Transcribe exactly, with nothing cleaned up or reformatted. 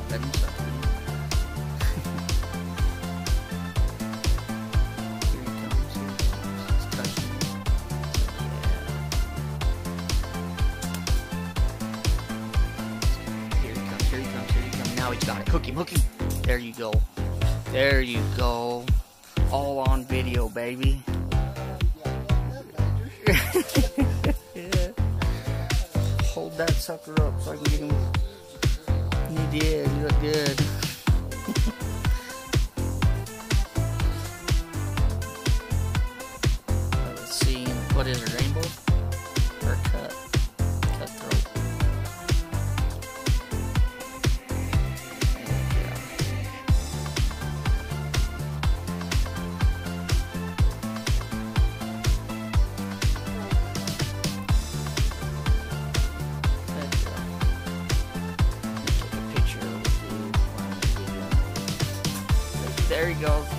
Let him suck it in. Here he comes, here he comes. He's touching me. Yeah. Here he comes, here he comes, here he comes. Now he's got it. Hook him, hook him. There you go. There you go. All on video, baby. Yeah. Hold that sucker up so I can get him. You did. You look good. Let's see. What is it? Rainbow? Or cut? Cutthroat. There he goes.